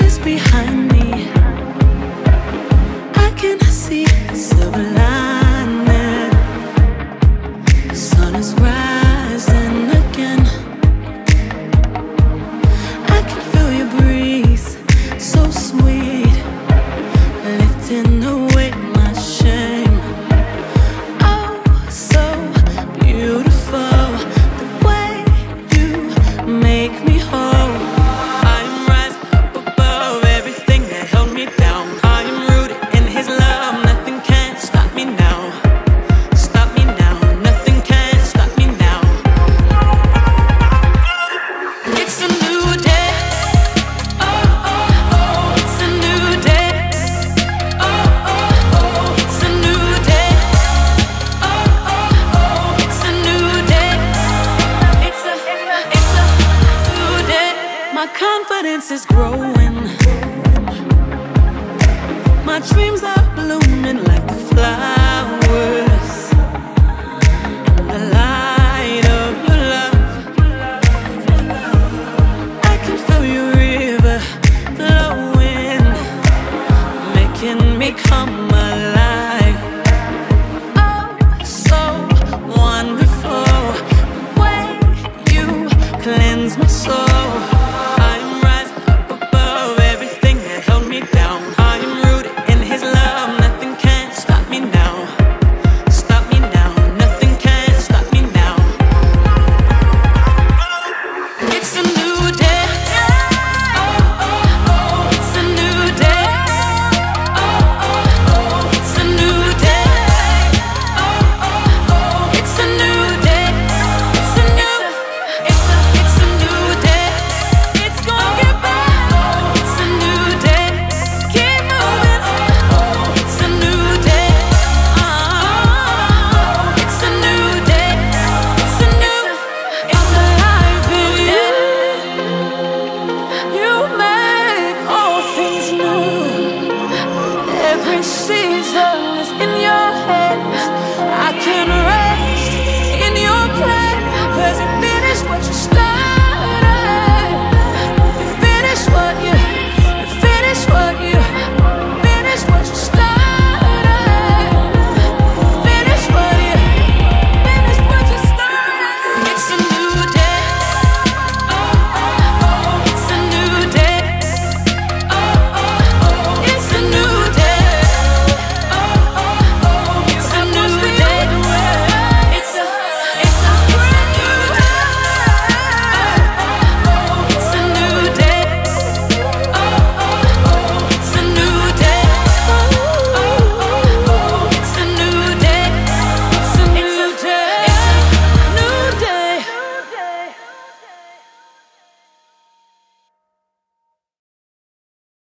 is behind me. I can see the silver lining. The sun is rising again. I can feel your breeze, so sweet, lifting away my shame. Oh, so beautiful, the way you make me whole. I am rising up above everything that held me down. I am rooted in his love, nothing can stop me now. Stop me now, nothing can stop me now. It's a new day. Oh, oh, oh, it's a new day. Oh, oh, oh, it's a new day. Oh, oh, oh, it's a new day. It's a new day. My confidence is growing. My dreams are blooming like the flowers in the light of your love. I can feel your river flowing, making me come